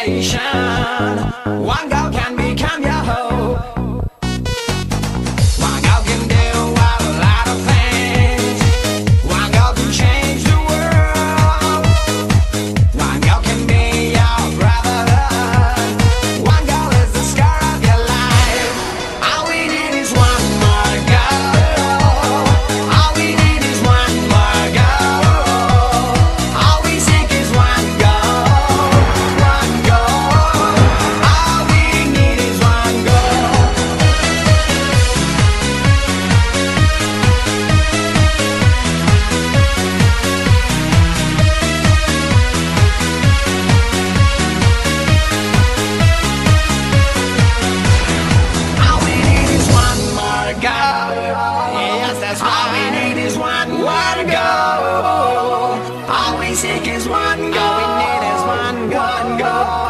sensation. One girl can become your hope. One girl can do a lot of things. One girl can change the world. One girl can be your brotherhood. One girl is the scar of your life. All we need is one more girl. All we need is one more girl. All we seek is one girl. One girl. All we need is one girl. All we need is one more girl. Yes, that's right. All we need is one girl. All we seek is one girl. All we need is one girl.